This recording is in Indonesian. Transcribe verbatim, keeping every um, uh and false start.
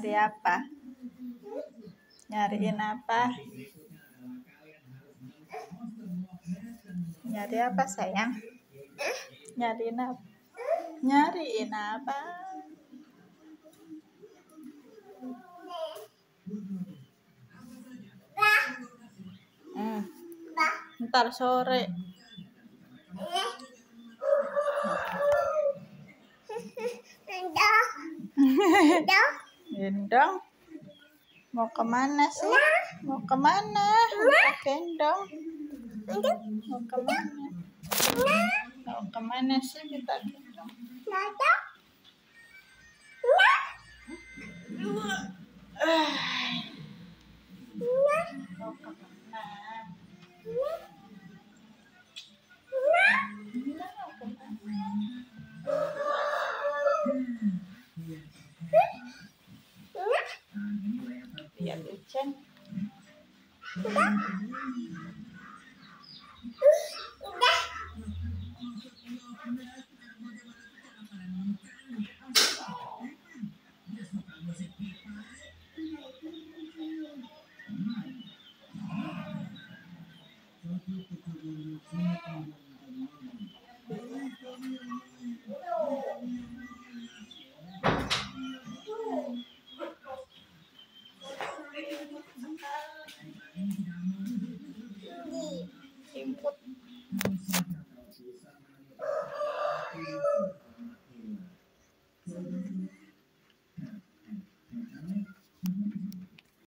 Nyari apa? Nyariin apa? Nyari apa sayang? Nyariin apa? Nyariin apa? Hmm. Ntar sore. Gendong. Mau kemana sih? Mau kemana? Mau gendong. Mau kemana? Mau kemana sih kita gendong? Mau kemana? Biar hujan. Input